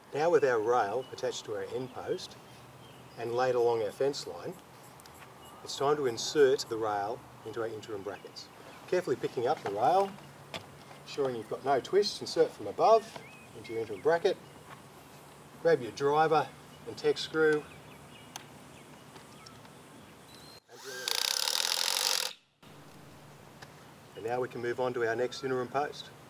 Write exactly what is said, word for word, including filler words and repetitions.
Now with our rail attached to our end post and laid along our fence line, it's time to insert the rail into our interim brackets. Carefully picking up the rail, ensuring you've got no twists, insert from above into your interim bracket, grab your driver and tech screw, and drill it in. And now we can move on to our next interim post.